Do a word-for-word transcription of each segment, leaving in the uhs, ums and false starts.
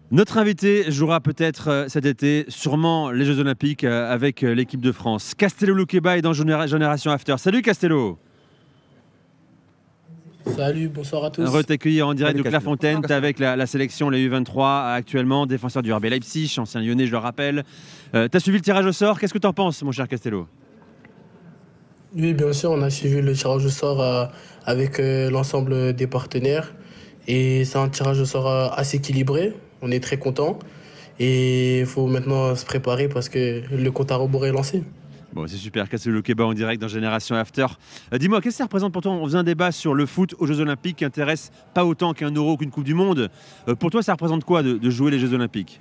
Notre invité jouera peut-être euh, cet été, sûrement les Jeux Olympiques euh, avec euh, l'équipe de France. Castello Luqueba est dans Généra- Génération After. Salut Castello. Salut, bonsoir à tous. Heureux de t'accueillir en direct Salut, de Clairefontaine. Tu es avec la, la sélection, les U vingt-trois, actuellement, défenseur du R B Leipzig, ancien lyonnais, je le rappelle. Euh, tu as suivi le tirage au sort. Qu'est-ce que tu en penses, mon cher Castello? Oui, bien sûr, on a suivi le tirage au sort euh, avec euh, l'ensemble des partenaires. Et c'est un tirage au sort euh, assez équilibré. On est très content. Et il faut maintenant se préparer parce que le compte à rebours est lancé. Bon, c'est super, Castello Luqueba en direct dans Génération After. Euh, Dis-moi, qu'est-ce que ça représente pour toi? On faisait un débat sur le foot aux Jeux Olympiques qui intéresse pas autant qu'un Euro ou qu'une Coupe du Monde. Euh, pour toi, ça représente quoi de, de jouer les Jeux Olympiques?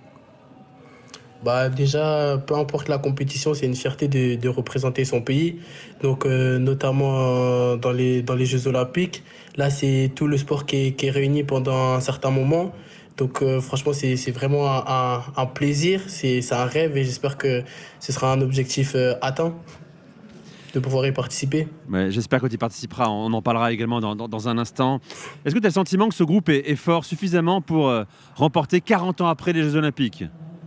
Bah déjà, peu importe la compétition, c'est une fierté de, de représenter son pays. Donc, euh, notamment euh, dans les, dans les Jeux Olympiques. Là, c'est tout le sport qui est, qui est réuni pendant un certain moment. Donc, euh, franchement, c'est, c'est vraiment un, un, un plaisir, c'est, c'est un rêve et j'espère que ce sera un objectif euh, atteint de pouvoir y participer. Ouais, j'espère que tu y participeras. On en parlera également dans, dans- dans un instant. Est-ce que tu as le sentiment que ce groupe est, est fort suffisamment pour euh, remporter quarante ans après les Jeux Olympiques?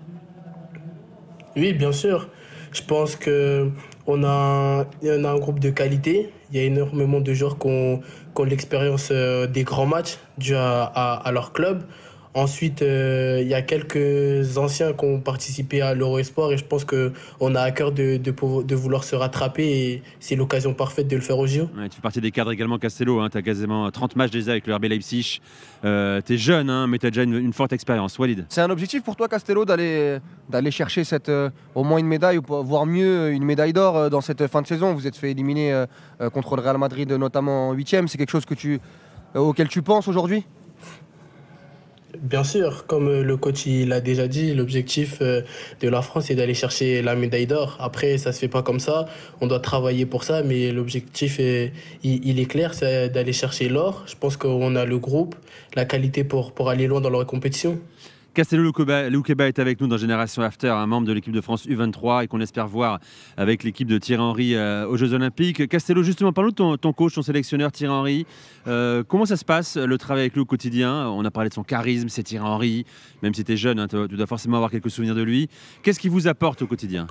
Oui, bien sûr. Je pense que on a, on a un groupe de qualité. Il y a énormément de joueurs qui ont, qui ont l'expérience euh, des grands matchs dus à, à- à leur club. Ensuite, euh, il y a quelques anciens qui ont participé à l'Euro-Espoir et je pense qu'on a à cœur de, de, pouvoir- de vouloir se rattraper et c'est l'occasion parfaite de le faire au J O. Ouais, tu fais partie des cadres également, Castello. Hein, tu as quasiment trente matchs déjà avec le R B Leipzig. Euh, tu es jeune, hein, mais tu as déjà une, une forte expérience. Walid. C'est un objectif pour toi, Castello, d'aller d'aller chercher cette, euh, au moins une médaille, ou voire mieux une médaille d'or euh, dans cette fin de saison. Vous êtes fait éliminer euh, euh, contre le Real Madrid, notamment en huitième. C'est quelque chose que tu, euh, auquel tu penses aujourd'hui? Bien sûr, comme euh, le coach il l'a déjà dit, l'objectif euh, de la France est d'aller chercher la médaille d'or. Après, ça se fait pas comme ça. On doit travailler pour ça, mais l'objectif est, il, il est clair, c'est d'aller chercher l'or. Je pense qu'on a le groupe, la qualité pour, pour aller loin dans la compétition. Castello Luqueba Luqueba est avec nous dans Génération After, un membre de l'équipe de France U vingt-trois et qu'on espère voir avec l'équipe de Thierry Henry euh, aux Jeux Olympiques. Castello, justement, parle-nous de ton, ton coach, ton sélectionneur Thierry Henry. Euh, comment ça se passe, le travail avec lui au quotidien? On a parlé de son charisme, c'est Thierry Henry. Même si tu es jeune, hein, tu dois forcément avoir quelques souvenirs de lui. Qu'est-ce qu'il vous apporte au quotidien?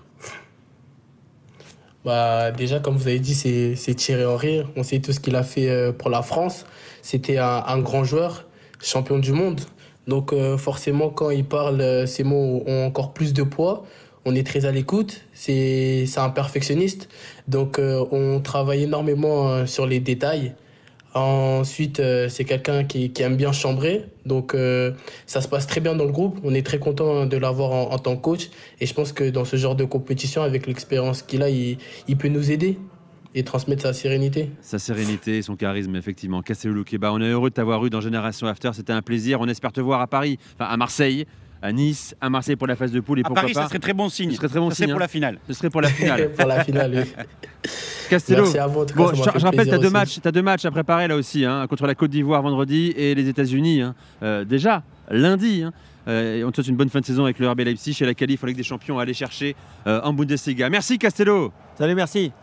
Bah, déjà, comme vous avez dit, c'est c'est Thierry Henry. On sait tout ce qu'il a fait euh, pour la France. C'était un, un grand joueur, champion du monde. Donc, euh, forcément, quand il parle, euh, ces mots ont encore plus de poids. On est très à l'écoute. C'est c'est un perfectionniste. Donc, euh, on travaille énormément euh, sur les détails. Ensuite, euh, c'est quelqu'un qui, qui aime bien chambrer. Donc, euh, ça se passe très bien dans le groupe. On est très content de l'avoir en, en tant que coach. Et je pense que dans ce genre de compétition, avec l'expérience qu'il a, il, il peut nous aider et transmettre sa sérénité. Sa sérénité, son charisme, effectivement. Castello Luqueba, on est heureux de t'avoir eu dans Génération After. C'était un plaisir. On espère te voir à Paris, enfin à Marseille, à Nice, à Marseille pour la phase de poule. Et À pourquoi Paris, pas ça serait très bon signe. Ce serait très bon ça signe, serait pour hein. la finale. Ce serait pour la finale. Pour la finale, oui. Castello. Merci à vous. En tout cas, Bon, ça je, m'a fait je rappelle, tu plaisir as deux aussi. matchs, t'as deux matchs à préparer là aussi, hein, contre la Côte d'Ivoire vendredi et les États-Unis. Hein. Euh, déjà, lundi. Hein. Euh, et on te souhaite une bonne fin de saison avec le R B Leipzig et la qualif en Ligue des Champions à aller chercher euh, en Bundesliga. Merci Castello. Salut, merci.